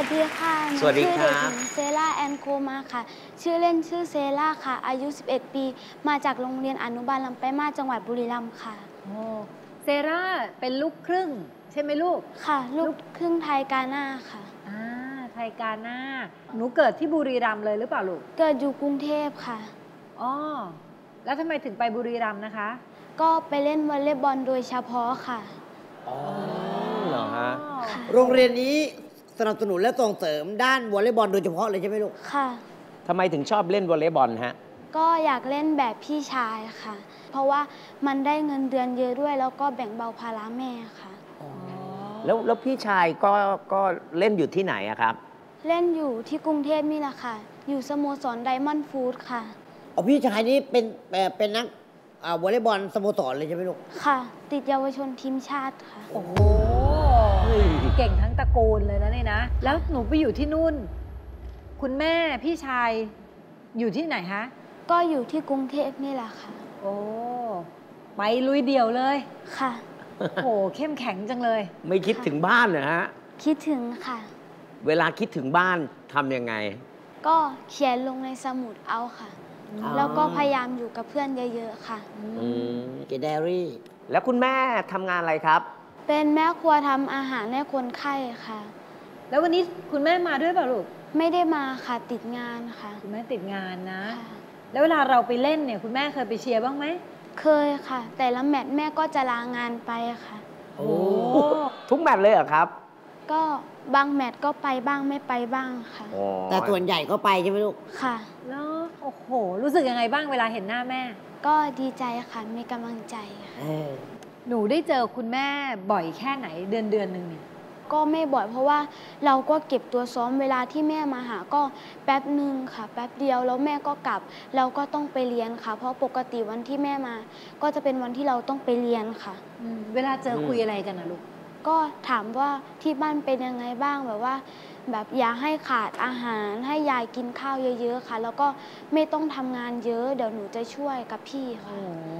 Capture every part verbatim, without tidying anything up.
วัสดีค่ะสวัสดีครับชื่อเด็กหญิงเซล่าแอนโคมาค่ะชื่อเล่นชื่อเซล่าค่ะอายุสิบเอ็ดปีมาจากโรงเรียนอนุบาลลำปางมาจังหวัดบุรีรัมย์ค่ะโอ้เซล่าเป็นลูกครึ่งใช่ไหมลูกค่ะลูกครึ่งไทยกาน่าค่ะอ่าไทยกาน่าหนูเกิดที่บุรีรัมย์เลยหรือเปล่าลูกเกิดอยู่กรุงเทพค่ะอ๋อแล้วทำไมถึงไปบุรีรัมย์นะคะก็ไปเล่นวอลเลย์บอลโดยเฉพาะค่ะอ๋อเหรอฮะโรงเรียนนี้สนับสนุนและส่งเสริมด้านวอลเลย์บอลโดยเฉพาะเลยใช่ไหมลูกค่ะทำไมถึงชอบเล่นวอลเลย์บอลฮะก็อยากเล่นแบบพี่ชายค่ะเพราะว่ามันได้เงินเดือนเยอะด้วยแล้วก็แบ่งเบาภาระแม่ค่ะแล้วแล้วพี่ชายก็ก็เล่นอยู่ที่ไหนอะครับเล่นอยู่ที่กรุงเทพนี่แหละค่ะอยู่สโมสรไดมอนด์ฟู้ดค่ะอ๋อพี่ชายนี่เป็นเป็นนักวอลเลย์บอลสโมสรเลยใช่ไหมลูกค่ะติดเยาวชนทีมชาติค่ะโอ้โหเก่งทั้งตระกูลเลยนะนี่นะแล้วหนูไปอยู่ที่นู่นคุณแม่พี่ชายอยู่ที่ไหนฮะก็อยู่ที่กรุงเทพนี่แหละค่ะโอ้ไปลุยเดี่ยวเลยค่ะโอ้เข้มแข็งจังเลยไม่คิดถึงบ้านเหรอฮะคิดถึงค่ะเวลาคิดถึงบ้านทำยังไงก็เขียนลงในสมุดเอาค่ะแล้วก็พยายามอยู่กับเพื่อนเยอะๆค่ะเกดแดรี่แล้วคุณแม่ทำงานอะไรครับเป็นแม่ครัวทำอาหารให้คนไข้ค่ะแล้ววันนี้คุณแม่มาด้วยเปล่าลูกไม่ได้มาค่ะติดงานค่ะคุณแม่ติดงานนะแล้วเวลาเราไปเล่นเนี่ยคุณแม่เคยไปเชียร์บ้างไหมเคยค่ะแต่ละแมตช์แม่ก็จะลางานไปค่ะโอ้ทุกแมตช์เลยเหรอครับก็บางแมตช์ก็ไปบ้างไม่ไปบ้างค่ะแต่ส่วนใหญ่ก็ไปใช่ไหมลูกค่ะแล้วโอ้โหรู้สึกยังไงบ้างเวลาเห็นหน้าแม่ก็ดีใจค่ะมีกำลังใจค่ะหนูได้เจอคุณแม่บ่อยแค่ไหนเดือนเดือนหนึ่งเนี่ยก็ไม่บ่อยเพราะว่าเราก็เก็บตัวซ้อมเวลาที่แม่มาหาก็แป๊บหนึ่งค่ะแป๊บเดียวแล้วแม่ก็กลับเราก็ต้องไปเรียนค่ะเพราะปกติวันที่แม่มาก็จะเป็นวันที่เราต้องไปเรียนค่ะเวลาเจอคุยอะไรกันนะลูกก็ถามว่าที่บ้านเป็นยังไงบ้างแบบว่าแบบอย่าให้ขาดอาหารให้ยายกินข้าวเยอะๆค่ะแล้วก็ไม่ต้องทำงานเยอะเดี๋ยวหนูจะช่วยกับพี่ค่ะ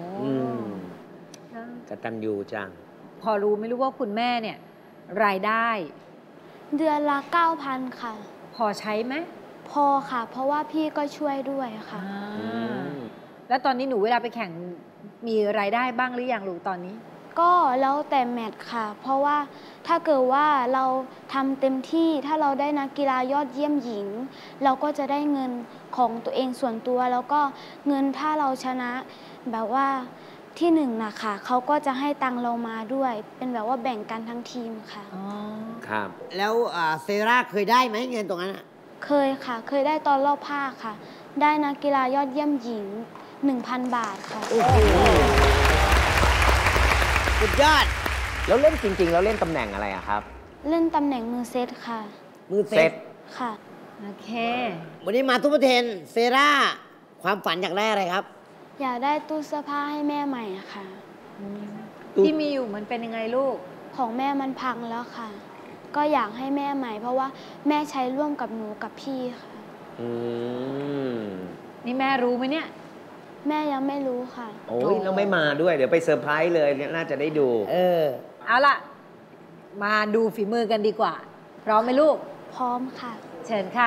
กตัญญูจังพอรู้ไม่รู้ว่าคุณแม่เนี่ยรายได้เดือนละเก้าพันค่ะพอใช้ไหมพอค่ะเพราะว่าพี่ก็ช่วยด้วยค่ะแล้วตอนนี้หนูเวลาไปแข่งมีรายได้บ้างหรือยังลูกตอนนี้ก็แล้วแต่แมตช์ค่ะเพราะว่าถ้าเกิดว่าเราทำเต็มที่ถ้าเราได้นักกีฬายอดเยี่ยมหญิงเราก็จะได้เงินของตัวเองส่วนตัวแล้วก็เงินถ้าเราชนะแบบว่าที่หนึ่งนะคะเขาก็จะให้ตังเรามาด้วยเป็นแบบว่าแบ่งกันทั้งทีมค่ะอ๋อครับแล้วเซราเคยได้ไหมเงินตรงนั้นเคยค่ะเคยได้ตอนรอบภาคค่ะได้นักกีฬายอดเยี่ยมหญิง หนึ่งพัน บาทค่ะโอ้โหสุดยอดแล้วเล่นจริงๆแล้วเล่นตำแหน่งอะไรอะครับเล่นตำแหน่งมือเซตค่ะมือเซตค่ะโอเควันนี้มาซุปเปอร์เทนเซราความฝันอยากได้อะไรครับอยากได้ตู้เสื้อผ้าให้แม่ใหม่ค่ะที่มีอยู่มันเป็นยังไงลูกของแม่มันพังแล้วค่ะก็อยากให้แม่ใหม่เพราะว่าแม่ใช้ร่วมกับหนูกับพี่ค่ะอืมนี่แม่รู้ไหมเนี่ยแม่ยังไม่รู้ค่ะโอ้ยเราไม่มาด้วยเดี๋ยวไปเซอร์ไพรส์เลยน่าจะได้ดูเออเอาล่ะมาดูฝีมือกันดีกว่าพร้อมไหมลูกพร้อมค่ะเชิญค่ะ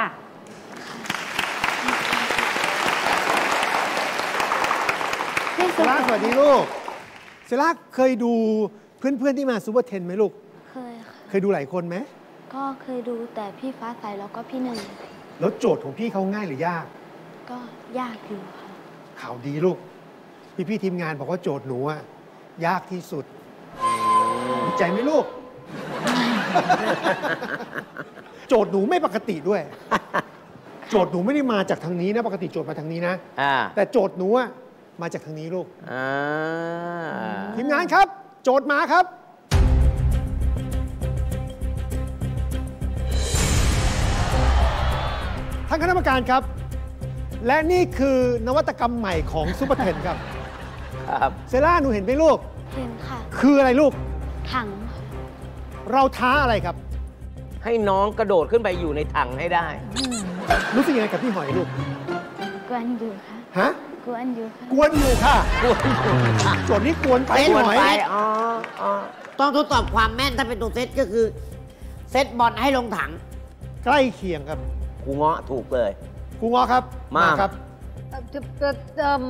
เซล่าสวัสดีลูกเซล่าเคยดูเพื่อนๆที่มาซูเปอร์เทนไหมลูกเคยค่ะเคยดูหลายคนไหมก็เคยดูแต่พี่ฟ้าใสแล้วก็พี่หนึ่งแล้วโจทย์ของพี่เขาง่ายหรือยากก็ยากอยู่ค่ะข่าวดีลูกพี่ๆทีมงานบอกว่าโจทย์หนูอะยากที่สุดดีใจไหมลูกโจทย์หนูไม่ปกติด้วยโจทย์หนูไม่ได้มาจากทางนี้นะปกติโจทย์มาทางนี้นะแต่โจทย์หนูอะมาจากทางนี้ลูกทีมงานครับโจทย์มาครับท่านคณะกรรมการครับและนี่คือนวัตกรรมใหม่ของซุปเปอร์เทนครับครับเซล่าหนูเห็นไหมลูกเห็นค่ะคืออะไรลูกถังเราท้าอะไรครับให้น้องกระโดดขึ้นไปอยู่ในถังให้ได้รู้สึกยังไงกับพี่หอยลูกกวนอยู่ค่ะฮะกวนอยู่ค่ะกวนอยู่ค่ะส่วนนี้กวนไปหน่อยอ๋อต้องทดสอบความแม่นถ้าเป็นตัวเซตก็คือเซตบอลให้ลงถังใกล้เคียงครับครูเงาะถูกเลยครูเงาะครับมาครับเอ่อจะจะเอิ่ม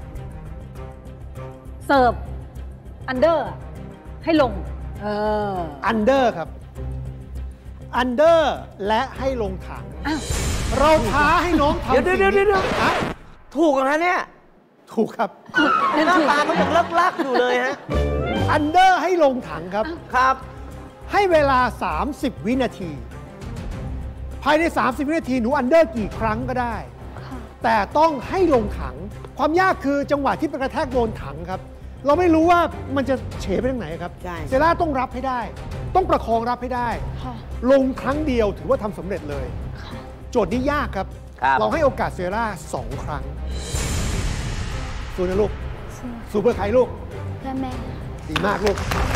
เสิร์ฟอันเดอร์ให้ลง เอออันเดอร์ครับ อันเดอร์และให้ลงถังอ้าวเราท้าให้น้องทำเดี๋ยวเดี๋ยวเดี๋ยวเดี๋ยวฮะถูกนะเนี่ยถูกครับหน้าตาเขายังลักๆอยู่เลยฮะอันเดอร์ให้ลงถังครับครับให้เวลา สามสิบ วินาที ภายใน สามสิบ วินาทีหนูอันเดอร์กี่ครั้งก็ได้ค่ะแต่ต้องให้ลงถัง ความยากคือจังหวะที่ไปกระแทกโดนถังครับ เราไม่รู้ว่ามันจะเฉไปทางไหนครับใช่เซล่าต้องรับให้ได้ ต้องประคองรับให้ได้ค่ะลงครั้งเดียวถือว่าทำสำเร็จเลยค่ะโจทย์นี้ยากครับครับเราให้โอกาสเซล่าสองครั้งสู้นะลูกสู้สู้เพื่อใครลูกเพื่อแม่ดีมากลูก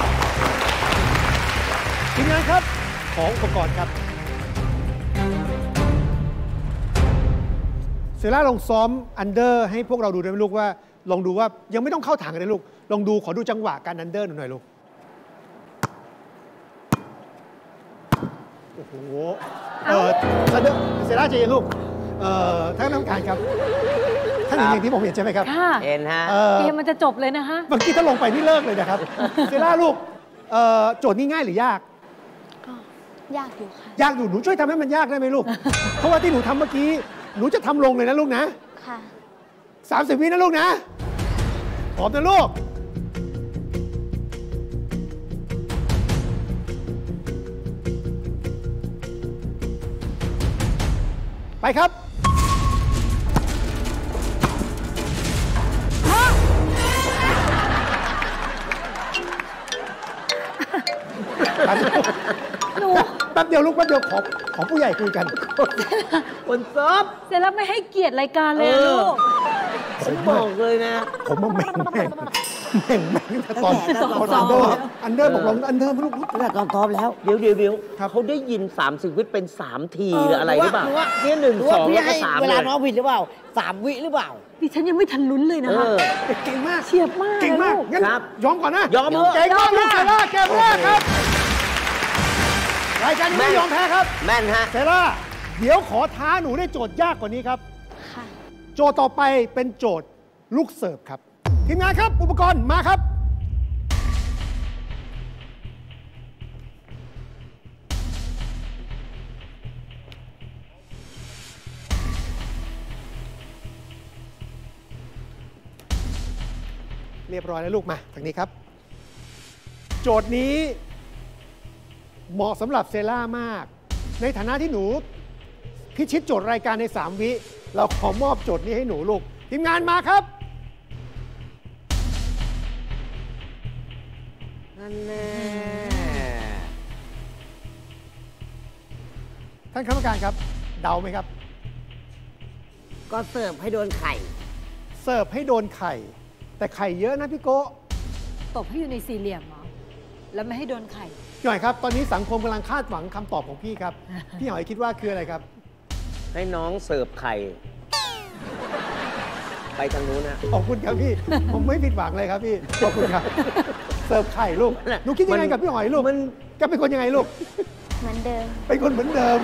ทีมงานครับ ของอุปกรณ์ครับ เซล่าลองซ้อมอันเดอร์ให้พวกเราดูได้ไหมลูกว่า ลองดูว่ายังไม่ต้องเข้าถังกันเลยลูก ลองดูขอดูจังหวะการอันเดอร์หน่อยลูก โอ้โห เออเซล่าเซล่าใจเย็นลูก เอ่อท่านกรรมการครับ ท่านเห็นอย่างที่ผมเห็นใช่ไหมครับค่ะเอ็นฮะเออเกมมันจะจบเลยนะคะเมื่อกี้ถ้าลงไปนี่เลิกเลยนะครับ เซล่าลูกเอ่อโจทย์นี้ง่ายหรือยากก็ยากอยู่ค่ะยากอยู่หนูช่วยทำให้มันยากได้ไหมลูก เพราะว่าที่หนูทำเมื่อกี้หนูจะทำลงเลยนะลูกนะค่ะสามสิบวินะลูกนะพร้อมนะลูก ไปครับหนูแป๊บเดียวลูกแป๊บเดียวขอขอผู้ใหญ่คุยกันคนซ้อมเสร็จแล้วไม่ให้เกียรติรายการเลยอะเออลูกฉันบอกเลยนะผมมาแม่งแม่งแม่งแม่งแต่ตอนตั้งแต่ตอนตอัอนนเดอซ้อร์มอันเดอร์บอกลองอันเดอร์ไม่รู้ตั้งแต่ตอนซ้อมแล้วเดี๋ยวเดี๋ยวเดี๋ยวครับเขาได้ยิน สามสิบ วิเป็น สาม ทีเออหรืออะไรหรือเปล่าหรือว่าเนี่ยหนึ่งหรือสว่าองพี่แล้วก็ให้สามเวเลลาย น้องผิดหรือเปล่าสามวิหรือเปล่าดิฉันยังไม่ทันลุ้นเลยนะเอคะอเก่งมากเฉียบมากเก่งมากเลยลูกงั้นครับยอมก่อนนะยอมเถอะเก่งมากยอมลูกเซล่าเกมแรกครับ รายการนี้แม่ไม่นยอมแพ้ครับแม่นฮะเซล่าเดี๋ยวขอท้าหนูได้โจทย์ยากกว่านี้ครับค่ะโจทย์ต่อไปเป็นโจทย์ลูกเสิร์ฟครับ ทีมงานครับ อุปกรณ์มาครับ เรียบร้อยแล้วลูกมาทางนี้ครับ โจทย์นี้เหมาะสำหรับเซล่ามาก ในฐานะที่หนู พิชิตโจทย์รายการใน สาม วิ เราขอมอบโจทย์นี้ให้หนูลูก ทีมงานมาครับนั่นแน่ท่านคณะกรรมการครับ เดาไหมครับก็เสิร์ฟให้โดนไข่เสิร์ฟให้โดนไข่ แต่ไข่เยอะนะพี่โก้ตบให้อยู่ในสี่เหลี่ยมเหรอ แล้วไม่ให้โดนไข่พี่หอยครับ ตอนนี้สังคมกำลังคาดหวังคำตอบของพี่ครับ พี่หอยคิดว่าคืออะไรครับให้น้องเสิร์ฟไข่ ไปทางนู้นนะขอบคุณครับพี่ ผมไม่ผิดหวังเลยครับพี่ ขอบคุณครับ เสิร์ฟไข่ลูกหนูคิดยังไงกับพี่หอยลูกมันแกเป็นคนยังไงลูกเหมือนเดิมเป็นคนเหมือนเดิม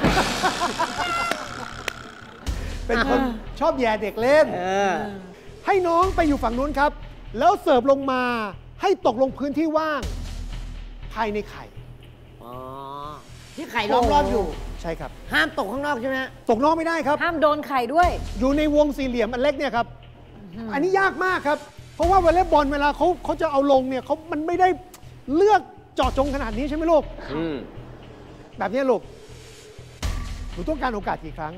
เป็นคนชอบแย่เด็กเล่นเออให้น้องไปอยู่ฝั่งนู้นครับ แล้วเสิร์ฟลงมาให้ตกลงพื้นที่ว่าง ภายในไข่อ๋อ ที่ไข่ล้อมรอบอยู่ใช่ครับห้ามตกข้างนอกใช่ไหมฮะตกนอกไม่ได้ครับห้ามโดนไข่ด้วยอยู่ในวงสี่เหลี่ยมอันเล็กเนี่ยครับ อันนี้ยากมากครับ เพราะว่าวอลเลย์บอลเวลาเขาเขาจะเอาลงเนี่ยเขามันไม่ได้เลือกเจาะจงขนาดนี้ใช่ไหมลูกอืมแบบนี้ลูก หนูต้องการโอกาสกี่ครั้ง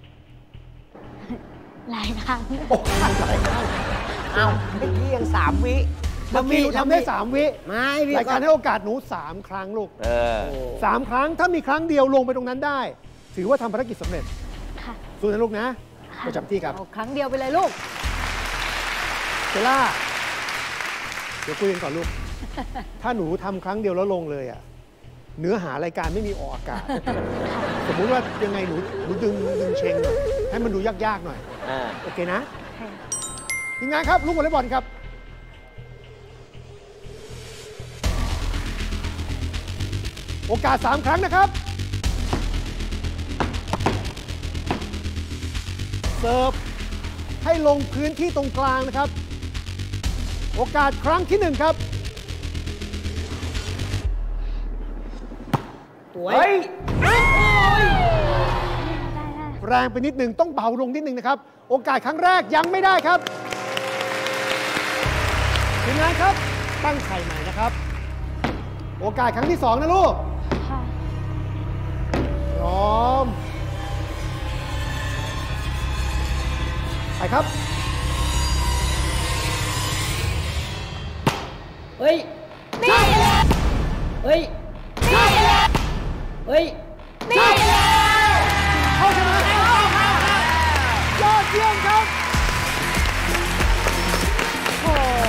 หลายครั้งโอกาสหลายครั้งเอาเมื่อกี้ยังสามวิเมื่อกี้หนูทำได้สามวิไม่พี่รายก็การให้โอกาสหนูสามครั้งลูกเออโอ้สามครั้งถ้ามีครั้งเดียวลงไปตรงนั้นได้ ถือว่าทำภารกิจสำเร็จค่ะสู้นะลูกนะประจำที่ครับเอาครั้งเดียวไปเลยลูกเซล่า เดี๋ยวคุยกันก่อนลูก ถ้าหนูทำครั้งเดียวแล้วลงเลยอ่ะ เนื้อหารายการไม่มีออกอากาศ สมมุติว่ายังไงหนูหนูดึงดึงเชงหน่อยให้มันดูยากๆหน่อยอ่าโอเคนะค่ะทีมงานครับลูกวอลเลย์บอลครับ โอกาสสามครั้งนะครับเสิร์ฟให้ลงพื้นที่ตรงกลางนะครับโอกาสครั้งที่หนึ่งครับเฮ้ยแรงไปนิดหนึ่งต้องเบาลงนิดหนึ่งนะครับโอกาสครั้งแรกยังไม่ได้ครับทีมงานครับตั้งไข่ใหม่นะครับโอกาสครั้งที่สองนะลูกค่ะพร้อมไปครับเฮ้ยนี่เฮ้ยนี่เฮ้ยนี่เข้าชนะยอดเยี่ยมครับโอ้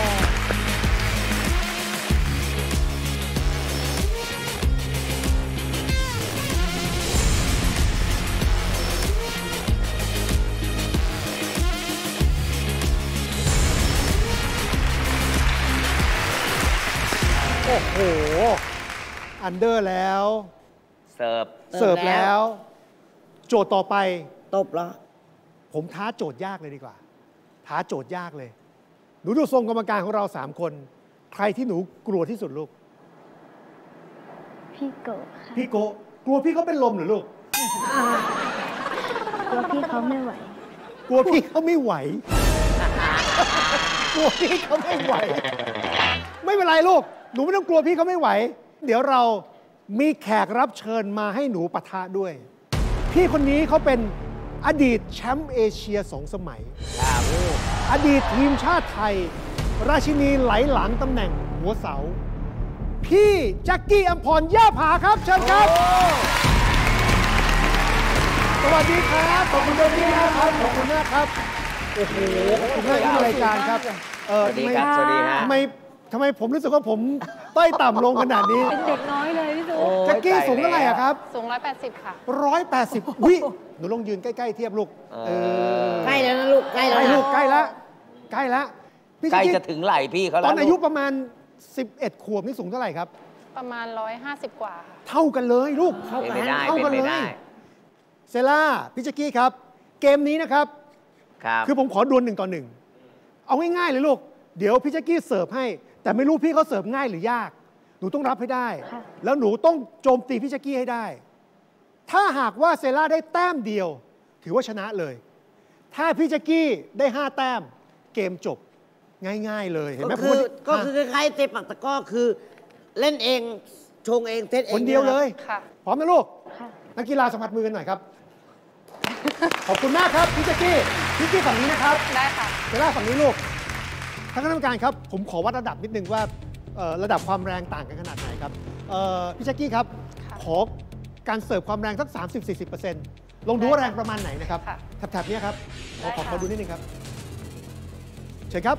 โอ้โห อันเดอร์แล้วเสิร์ฟเสิร์ฟแล้ว โจทย์ต่อไปตบแล้วผมท้าโจทย์ยากเลยดีกว่า ท้าโจทย์ยากเลย หนูดูทรงกรรมการของเราสามคน ใครที่หนูกลัวที่สุดลูกพี่โกะค่ะพี่โกะกลัวพี่เขาเป็นลมเหรือลูกกลัวพี่เขาไม่ไหวกลัวพี่เขาไม่ไหว กลัวพี่เขาไม่ไหว ไม่เป็นไรลูก หนูไม่ต้องกลัวพี่เขาไม่ไหว เดี๋ยวเรามีแขกรับเชิญมาให้หนูปะทะด้วย พี่คนนี้เขาเป็นอดีตแชมป์เอเชียสองสมัย อดีตทีมชาติไทย ราชินีไหลหลังตำแหน่งหัวเสา พี่แจ็คกี้อำพรย่าผาครับ เชิญครับ สวัสดีครับ ขอบคุณด้วยที่นะครับ ขอบคุณมากครับ โอ้โห ขอบคุณมากที่มารายการครับ เออสวัสดีครับ สวัสดีฮะทำไมทำไมผมรู้สึกว่าผมต้อยต่ำลงขนาดนี้เป็นเด็กน้อยเลยพี่สุโอ้ยแจ็คกี้ตายสูงเท่าไหร่อะครับสูงร้อยแปดสิบค่ะร้อยแปดสิบวิหนูลองยืนใกล้ๆเทียบลูกเออใกล้แล้วนะลูกใกล้ใกแล้วล้นะลูกใกล้ละใกล้ละพี่ใกล้แจ็คกี้จะถึงไหล่พี่เขาตแล้อวนอายุประมาณ สิบเอ็ด ขวบนี่สูงเท่าไหร่ครับประมาณร้อยห้าสิบกว่าค่ะเท่ากันเลยลูกเข้าเป็นกันไปได้เท่าเป็นกันไปเลยได้เซล่าพี่แจ็คกี้ครับ เกมนี้นะครับครับคือผมขอดวลหนึ่งต่อหนึ่งเอาง่ายๆเลยลูก เดี๋ยวพี่แจ็คกี้เสิร์ฟให้ แต่ไม่รู้พี่เขาเสิร์ฟง่ายหรือยาก หนูต้องรับให้ได้ค่ะแล้วหนูต้องโจมตีพี่แจ็คกี้ให้ได้ ถ้าหากว่าเซล่าได้แต้มเดียว ถือว่าชนะเลย ถ้าพี่แจ็คกี้ได้ห้าแต้ม เกมจบง่ายๆเลยเห็นไหมก็คือผมก็คือคล้ายๆเตะปักตะกร้อคือ เล่นเองชงเองเซตเองคนเดียวเลยค่ะพร้อมนะลูกค่ะนักกีฬาสัมผัสมือกันหน่อยครับ ขอบคุณมากครับพี่แจ็คกี้พี่แจ็คกี้ฝั่งนี้นะครับได้ค่ะเซล่าฝั่งนี้ลูกท่านคณะกรรมการครับ ผมขอวัดระดับนิดนึงว่าเอ่อระดับความแรงต่างกันขนาดไหนครับเอ่อพี่แจ็คกี้ครับค่ะขอการเสิร์ฟความแรงสัก สามสิบถึงสี่สิบเปอร์เซ็นต์ ลองดูว่าแรงประมาณไหนนะครับค่ะแถบๆเนี้ยครับขอขอได้ค่ะขอดูนิดนึงครับเชิญครับ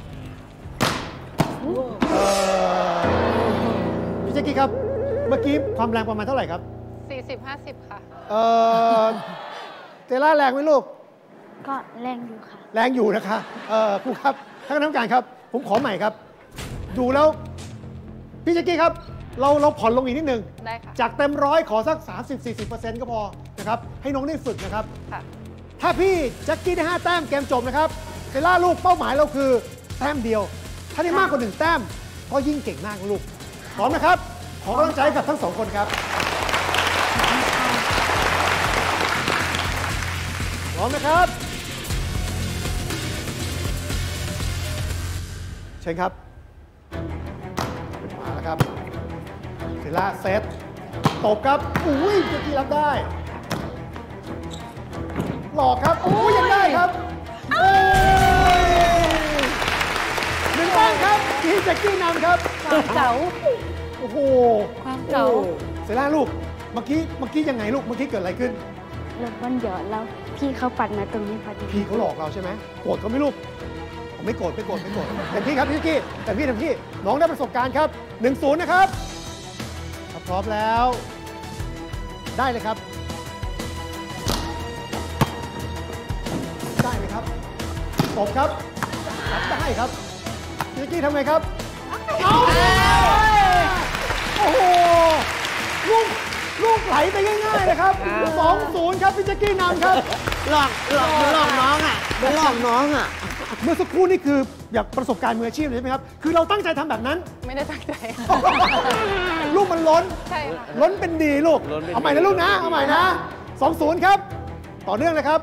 เอ่อพี่แจ็คกี้ครับ เมื่อกี้ความแรงประมาณเท่าไหร่ครับสี่สิบห้าสิบค่ะเอ่อเซล่าแรงไหมลูกก็แรงอยู่ค่ะแรงอยู่นะคะเอ่อครูครับท่านคณะกรรมการครับ ผมขอใหม่ครับ ดูแล้ว พี่แจ็คกี้ครับ เราเราผ่อนลงอีกนิดนึงได้ค่ะจากเต็มร้อยขอสัก สามสิบถึงสี่สิบเปอร์เซ็นต์ ก็พอนะครับ ให้น้องได้ฝึกนะครับค่ะถ้าพี่แจ็คกี้ได้ห้าแต้มเกมจบนะครับเซล่าลูกเป้าหมายเราคือแต้มเดียว ถ้าได้มากกว่าหนึ่งแต้ม ก็ยิ่งเก่งมากนะลูก พร้อมนะครับ ขอกำลังใจกับทั้งสองคนครับ พร้อมนะครับ เชิญครับ มาแล้วครับเซล่าเซตตบครับ อุ้ยเมื่อกี้รับได้ หลอกครับ อุ้ยยังได้ครับโอ้ยหนึ่งแต้มครับทีมแจ็คกี้นำครับความเก๋าโอ้โหความเก๋าเซล่าลูก เมื่อกี้ เมื่อกี้ยังไงลูก เมื่อกี้เกิดอะไรขึ้นรถบอลหยอดแล้วพี่เขาปัดมาตรงนี้พอดีพี่เขาหลอกเราใช่ไหมโกรธเขาไหม่ลูกผมไม่โกรธไม่โกรธไม่โกรธเต็มที่ครับพี่กี้เต็มที่เต็มที่น้องได้ประสบการณ์ครับ หนึ่งศูนย์ นะครับถ้าพร้อมแล้ว ได้เลยครับ ได้เลยครับตบครับรับได้ครับพี่กี้ทำไงครับเอาโอ้โหลูกลูกกไหลไปง่ายๆนะครับสองศูนย์ครับพี่แจ็คกี้นำครับหลอกหลอกหลอกน้องอ่ะเป็นหลอกน้องอ่ะเมื่อสักครู่นี่คืออยากประสบการณ์มืออาชีพเลยใช่ไหมครับคือเราตั้งใจทำแบบนั้นไม่ได้ตั้งใจลูกมันล้นใช่ค่ะล้นเป็นดีลูกเอาใหม่นะลูกนะเอาใหม่นะสองศูนย์ครับต่อเนื่องเลยครับ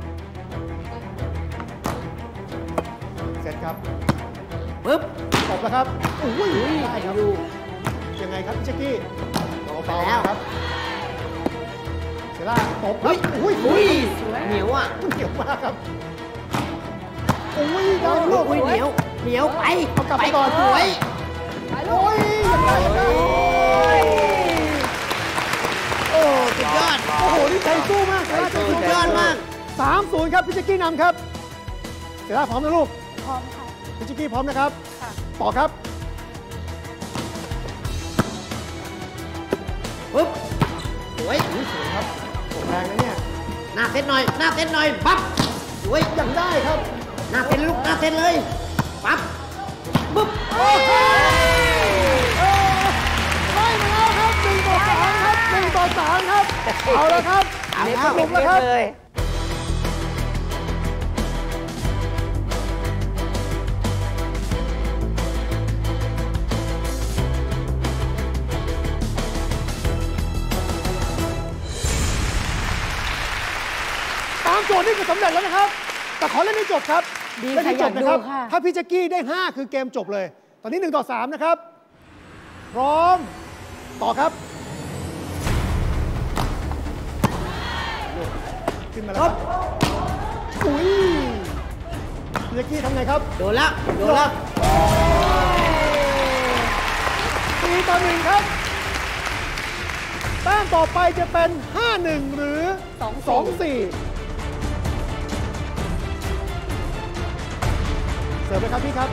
เสร็จครับปึ๊บตบแล้วครับอุ้ยได้ครับยังไงครับพี่แจ็คกี้ตบไปแล้วครับเซล่าตบครับอุ้ยเหนียวอ่ะเหนียวมากครับอุ้ยได้ลูกเหนียวเหนียวไปเอากลับไปก่อนสวยโอ้ยยังได้ยังได้โอ้สุดยอดโอ้โหนี่ใจสู้มากใจสู้สุดยอดมากสามศูนย์ครับพี่แจ็คกี้นำครับเซล่าพร้อมนะลูกพร้อมค่ะพี่แจ็คกี้พร้อมนะครับค่ะต่อครับปึ๊บสวยสวยครับแรงนะเนี่ยหน้าเซตหน่อยหน้าเซตหน่อยปั๊บสวยยังได้ครับหน้าเซตลูกหน้าเซตเลยปั๊บปึ๊บโอ้โหได้มาแล้วครับหนึ่งต่อสามครับหนึ่งต่อสามครับเอาแล้วครับเอาแล้วลงแล้วครับเลยตามโจทย์นี่คือสำเร็จแล้วนะครับแต่ขอเล่นให้จบครับเล่นให้จบนะครับถ้าพี่แจ็คกี้ได้ห้าคือเกมจบเลยตอนนี้หนึ่งต่อสามนะครับพร้อมต่อครับขึ้นมาแล้วครับอุ้ยพี่แจ็คกี้ทำไงครับโดนแล้วโดนแล้วสี่ต่อหนึ่งครับแต้มต่อไปจะเป็นห้าหนึ่งหรือสองสี่เสิร์ฟเลยครับพี่ครับ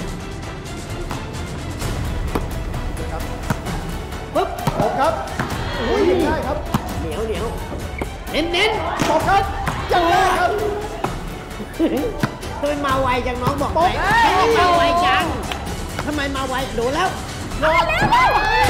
ครับปึ๊บตบครับอุ้ยยังได้ครับเหนียวเหนียวเน้นเน้นตบครับยังได้ครับทำไมมาไวจังน้องบอกไหมทำไมมาไวจังทำไมมาไวโดนแล้วโดนแล้ว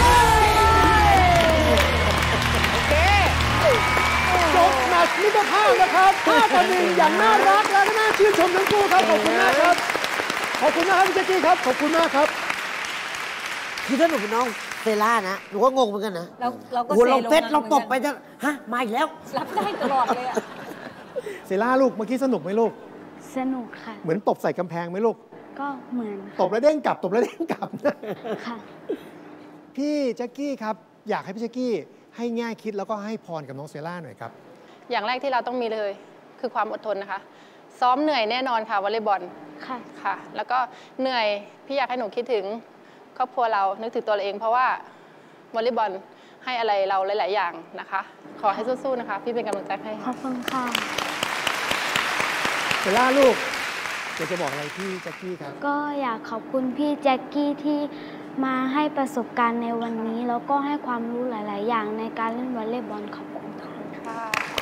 โอเคจบแมตช์มิตรภาพนะครับห้าต่อหนึ่งอย่างน่ารักและน่าชื่นชมทั้งคู่ครับขอบคุณมากครับขอบคุณมากครับพี่แจ็คกี้ครับขอบคุณมากครับคือถ้าหนูเป็นน้องเซล่านะหนูก็งงเหมือนกันนะเราเราก็โอ้เราเฟสเราตบไปจะฮะมาอีกแล้วรับได้ตลอดเลยอะเซล่าลูกเมื่อกี้สนุกไหมลูกสนุกค่ะเหมือนตบใส่กำแพงไหมลูกก็เหมือนตบแล้วเด้งกลับตบแล้วเด้งกลับค่ะพี่แจ็คกี้ครับอยากให้พี่แจ็คกี้ให้แง่คิดแล้วก็ให้พรกับน้องเซล่าหน่อยครับอย่างแรกที่เราต้องมีเลยคือความอดทนนะคะซ้อมเหนื่อยแน่นอนค่ะวอลเลย์บอลค่ะค่ะแล้วก็เหนื่อยพี่อยากให้หนูคิดถึงครอบครัวเรานึกถึงตัวเราเองเพราะว่าวอลเลย์บอลให้อะไรเราหลายๆอย่างนะคะขอให้สู้ๆนะคะพี่เป็นกำลังใจให้ขอบคุณค่ะเซล่าลูกอยากจะบอกอะไรพี่แจ็คกี้ครับก็อยากขอบคุณพี่แจ็คกี้ที่มาให้ประสบการณ์ในวันนี้แล้วก็ให้ความรู้หลายๆอย่างในการเล่นวอลเลย์บอลขอบคุณค่ะ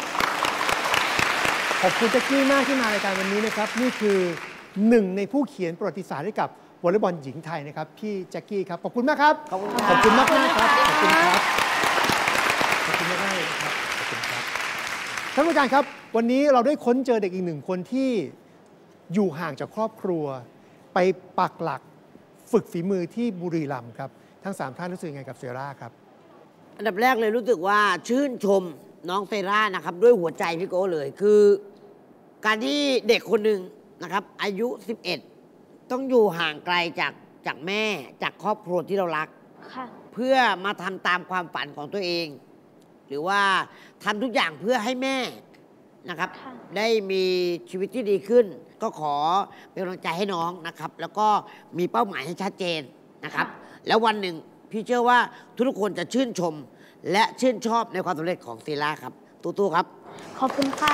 ขอบคุณแจ็คกี้มากที่มารายการวันนี้นะครับนี่คือหนึ่งในผู้เขียนประวัติศาสตร์ให้กับวอลเลย์บอลหญิงไทยนะครับพี่แจ็คกี้ครับขอบคุณมากครับขอบคุณขอบคุณมากมากครับขอบคุณครับขอบคุณมากมากครับขอบคุณครับท่านผู้การครับวันนี้เราได้ค้นเจอเด็กอีกหนึ่งคนที่อยู่ห่างจากครอบครัวไปปักหลักฝึกฝีมือที่บุรีรัมย์ครับทั้งสามท่านรู้สึกยังไงกับเซร่าครับอันดับแรกเลยรู้สึกว่าชื่นชมน้องเซร่านะครับด้วยหัวใจพี่โก้เลยคือการที่เด็กคนหนึ่งนะครับอายุสิบเอ็ดต้องอยู่ห่างไกลจากจากแม่จากครอบครัวที่เรารักเพื่อมาทำตามความฝันของตัวเองหรือว่าทำทุกอย่างเพื่อให้แม่นะครับได้มีชีวิตที่ดีขึ้นก็ขอเป็นกำลังใจให้น้องนะครับแล้วก็มีเป้าหมายให้ชัดเจนนะครับแล้ววันหนึ่งพี่เชื่อว่าทุกคนจะชื่นชมและชื่นชอบในความสำเร็จของเซร่าครับตู้ๆครับขอบคุณค่ะ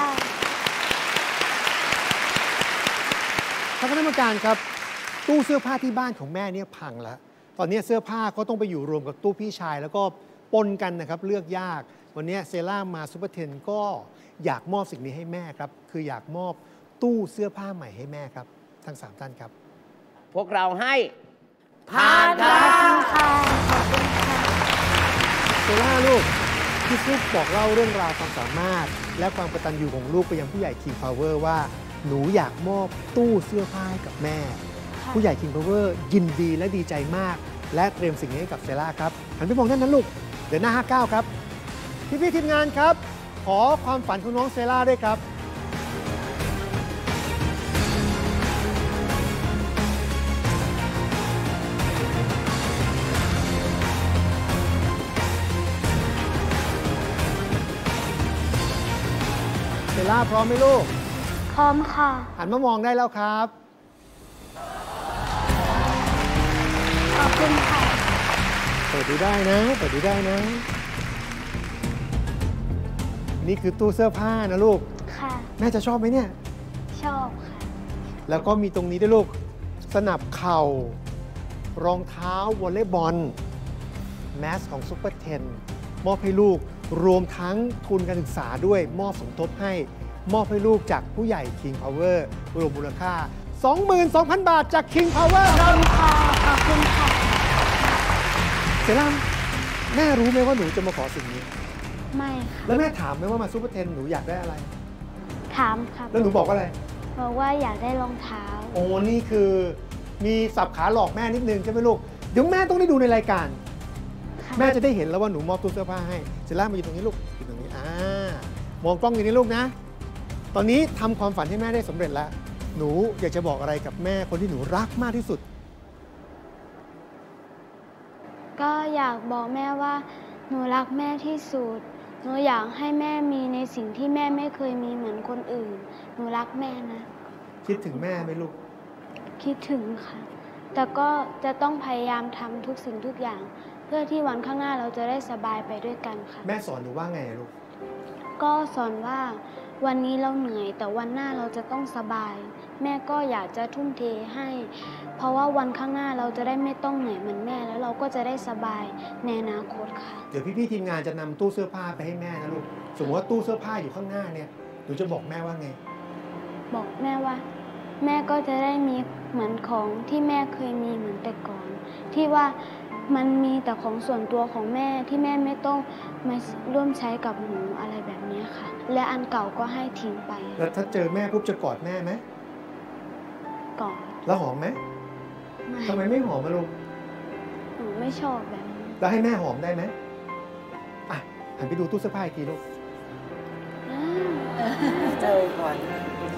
ท่านคณะกรรมการครับตู้เสื้อผ้าที่บ้านของแม่เนี่ยพังแล้วตอนนี้เสื้อผ้าก็ต้องไปอยู่รวมกับตู้พี่ชายแล้วก็ปนกันนะครับเลือกยากวันนี้เซร่ามาซุปเปอร์เทนก็อยากมอบสิ่งนี้ให้แม่ครับคืออยากมอบตู้เสื้อผ้าใหม่ให้แม่ครับทั้งสามท่านครับพวกเราให้ผ่านครับค่ะขอบคุณค่ะเซร่าลูกคือซุปบอกเล่าเรื่องราวความสามารถและความกตัญญูของลูกไปยังผู้ใหญ่ King Power ว่าหนูอยากมอบตู้เสื้อผ้าให้กับแม่ ผู้ใหญ่ King Power ยินดีและดีใจมากและเตรียมสิ่งนี้ให้กับเซล่าครับหันไปมองด้านนั้นลูกเดินหน้าห้าเก้าครับพี่ๆทีมงานครับขอความฝันของน้องเซล่าด้วยครับเซล่าพร้อมไหมลูกพร้อมค่ะหันมามองได้แล้วครับขอบคุณค่ะเปิดดูได้นะเปิดดูได้นะนี่คือตู้เสื้อผ้านะลูกค่ะแม่จะชอบไหมเนี่ยชอบค่ะแล้วก็มีตรงนี้ด้วยลูกสนับเข่ารองเท้าวอลเลย์บอลแมสของซุปเปอร์เทนมอบให้ลูกรวมทั้งทุนการศึกษาด้วยมอบสมทบให้มอบให้ลูกจากผู้ใหญ่ King Power รวมมูลค่า สองหมื่นสองพัน บาทจาก King Power ขอบคุณค่ะขอบคุณค่ะเซล่าแม่รู้ไหมว่าหนูจะมาขอสิ่งนี้ไม่ค่ะแล้วแม่ถามไหมว่ามาซุปเปอร์เทนหนูอยากได้อะไรถามครับแล้วหนูบอกว่าอะไรบอกว่าอยากได้รองเท้าโอ้นี่คือมีสับขาหลอกแม่นิดนึงใช่ไหมลูกเดี๋ยวแม่ต้องได้ดูในรายการแม่จะได้เห็นแล้วว่าหนูมอบตู้เสื้อผ้าให้เซล่ามาอยู่ตรงนี้ลูกอยู่ตรงนี้อ่ามองกล้องอยู่นี่ลูกนะตอนนี้ทำความฝันให้แม่ได้สำเร็จแล้วหนูอยากจะบอกอะไรกับแม่คนที่หนูรักมากที่สุดก็อยากบอกแม่ว่าหนูรักแม่ที่สุดหนูอยากให้แม่มีในสิ่งที่แม่ไม่เคยมีเหมือนคนอื่นหนูรักแม่นะคิดถึงแม่ไหมลูกคิดถึงค่ะแต่ก็จะต้องพยายามทำทุกสิ่งทุกอย่างเพื่อที่วันข้างหน้าเราจะได้สบายไปด้วยกันค่ะแม่สอนหนูว่าไงลูกก็สอนว่าวันนี้เราเหนื่อยแต่วันหน้าเราจะต้องสบายแม่ก็อยากจะทุ่มเทให้เพราะว่าวันข้างหน้าเราจะได้ไม่ต้องเหนื่อยเหมือนแม่แล้วเราก็จะได้สบายในอนาคตค่ะเดี๋ยวพี่ๆทีมงานจะนำตู้เสื้อผ้าไปให้แม่นะลูกสมมติว่าตู้เสื้อผ้าอยู่ข้างหน้าเนี่ยหนูจะบอกแม่ว่าไงบอกแม่ว่าแม่ก็จะได้มีเหมือนของที่แม่เคยมีเหมือนแต่ก่อนที่ว่ามันมีแต่ของส่วนตัวของแม่ที่แม่ไม่ต้องมาร่วมใช้กับหนูอะไรแบบนี้ค่ะและอันเก่าก็ให้ทิ้งไปแล้วถ้าเจอแม่ปุ๊บจะกอดแม่ไหมกอดแล้วหอมไหมทำไมไม่หอมมาลูกหนูไม่ชอบแบบนี้แล้วให้แม่หอมได้ไหมอ่ะหันไปดูตู้เสื้อผ้าอีกทีลูกเจอก่อน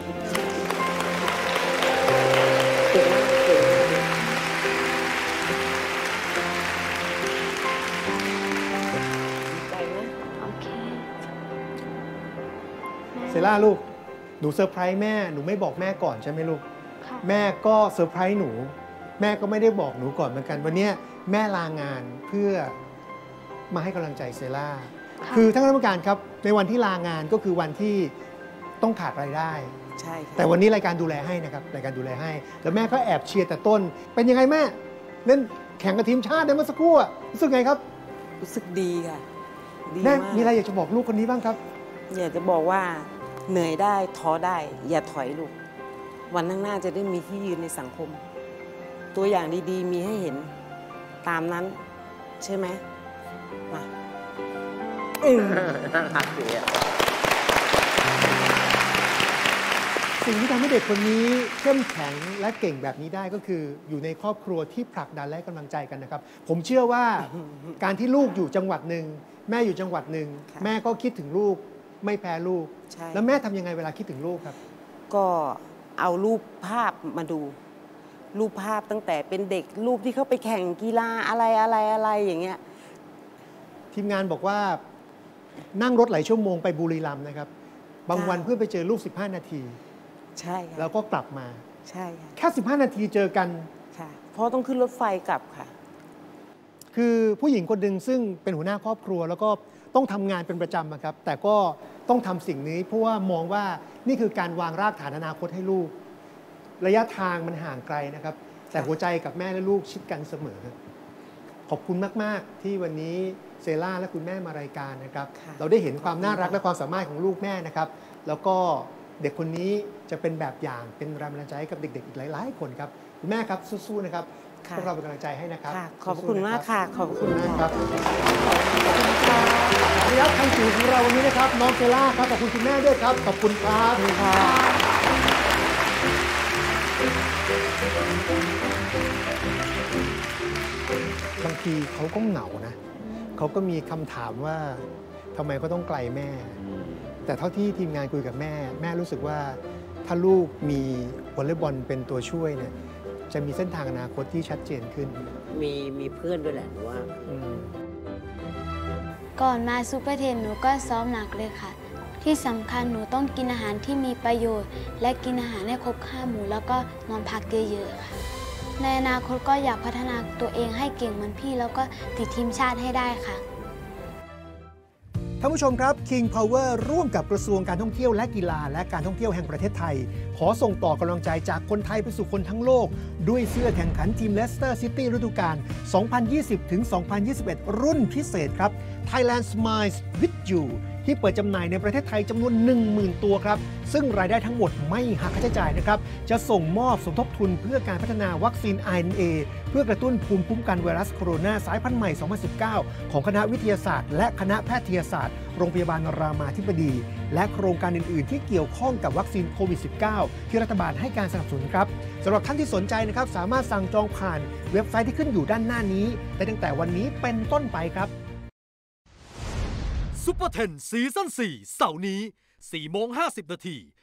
เซล่าลูกหนูเซอร์ไพรส์แม่หนูไม่บอกแม่ก่อนใช่ไหมลูกแม่ก็เซอร์ไพรส์หนูแม่ก็ไม่ได้บอกหนูก่อนเหมือนกันวันนี้แม่ลางานเพื่อมาให้กำลังใจเซล่าคือท่านคณะกรรมการครับในวันที่ลางานก็คือวันที่ต้องขาดรายได้ใช่แต่วันนี้รายการดูแลให้นะครับรายการดูแลให้แล้วแม่ก็แอบเชียร์แต่ต้นเป็นยังไงแม่เล่นแข่งกับทีมชาติได้เมื่อสักครู่รู้สึกไงครับรู้สึกดีค่ะแม่มีอะไรอยากจะบอกลูกคนนี้บ้างครับอยากจะบอกว่าเหนื่อยได้ท้อได้อย่าถอยลูกวันข้างหน้าจะได้มีที่ยืนในสังคมตัวอย่างดีๆมีให้เห็นตามนั้นใช่ไหมมาสิ่งที่ทำให้เด็กคนนี้เข้มแข็งและเก่งแบบนี้ได้ก็คืออยู่ในครอบครัวที่ผลักดันและกำลังใจกันนะครับผมเชื่อว่าการที่ลูกอยู่จังหวัดหนึ่งแม่อยู่จังหวัดหนึ่งแม่ก็คิดถึงลูกไม่แพ้ลูกแล้วแม่ทำยังไงเวลาคิดถึงลูกครับก็เอารูปภาพมาดูรูปภาพตั้งแต่เป็นเด็กรูปที่เขาไปแข่งกีฬาอะไรอะไรอะไรอย่างเงี้ยทีมงานบอกว่านั่งรถหลายชั่วโมงไปบุรีรัมย์นะครับบางวันเพื่อไปเจอลูกสิบห้านาทีใช่แล้วก็กลับมาใช่แค่สิบห้านาทีเจอกันค่ะเพราะต้องขึ้นรถไฟกลับค่ะคือผู้หญิงคนหนึ่งซึ่งเป็นหัวหน้าครอบครัวแล้วก็ต้องทำงานเป็นประจำครับแต่ก็ต้องทำสิ่งนี้เพราะว่ามองว่านี่คือการวางรากฐานอนาคตให้ลูกระยะทางมันห่างไกลนะครับแต่หัวใจกับแม่และลูกชิดกันเสมอขอบคุณมากๆที่วันนี้เซล่าและคุณแม่มารายการนะครับเราได้เห็นความน่ารักและความสามารถของลูกแม่นะครับแล้วก็เด็กคนนี้จะเป็นแบบอย่างเป็นแรงบันดาลใจให้กับเด็กๆอีกหลายๆคนครับคุณแม่ครับสู้ๆนะครับพวกเราเป็นกำลังใจให้นะครับขอบคุณมากค่ะขอบคุณค่ะครับนี่ครับทางสื่อของเราวันนี้นะครับน้องเซล่าครับขอบคุณคุณแม่ด้วยครับขอบคุณครับบางทีเขาก็เหงานะเขาก็มีคำถามว่าทำไมก็ต้องไกลแม่ แต่เท่าที่ทีมงานคุยกับแม่แม่รู้สึกว่าถ้าลูกมีวอลเลย์บอลเป็นตัวช่วยเนี่ยจะมีเส้นทางอนาคตที่ชัดเจนขึ้นมีมีเพื่อนด้วยแหละหนูว่าก่อนมาซูเปอร์เทนหนูก็ซ้อมหนักเลยค่ะที่สำคัญหนูต้องกินอาหารที่มีประโยชน์และกินอาหารให้ครบห้าหมู่แล้วก็นอนพักเยอะๆค่ะในอนาคตก็อยากพัฒนาตัวเองให้เก่งเหมือนพี่แล้วก็ติดทีมชาติให้ได้ค่ะท่านผู้ชมครับ King Power ร่วมกับกระทรวงการท่องเที่ยวและกีฬาและการท่องเที่ยวแห่งประเทศไทยขอส่งต่อกำลังใจจากคนไทยไปสู่คนทั้งโลกด้วยเสื้อแข่งขันทีม Leicester City ฤดูกาล สองพันยี่สิบถึงสองพันยี่สิบเอ็ด รุ่นพิเศษครับ Thailand Smiles with You ที่เปิดจำหน่ายในประเทศไทยจำนวน หนึ่งหมื่น ตัวครับซึ่งรายได้ทั้งหมดไม่หักค่าใช้จ่ายนะครับจะส่งมอบสมทบทุนเพื่อการพัฒนาวัคซีน อาร์ เอ็น เอ เพื่อกระตุ้นภูมิคุ้มกันไวรัสโคโรนาสายพันธุ์ใหม่ สองพันสิบเก้า ของคณะวิทยาศาสตร์และคณะแพทยศาสตร์โรงพยาบาลรามาธิบดีและโครงการอื่นๆที่เกี่ยวข้องกับวัคซีนโควิด สิบเก้า ที่รัฐบาลให้การสนับสนุนครับสำหรับท่านที่สนใจนะครับสามารถสั่งจองผ่านเว็บไซต์ที่ขึ้นอยู่ด้านหน้านี้ได้ตั้งแต่วันนี้เป็นต้นไปครับซุปเปอร์เทนซีซั่นสี่เสาร์นี้ สี่โมงห้าสิบนาที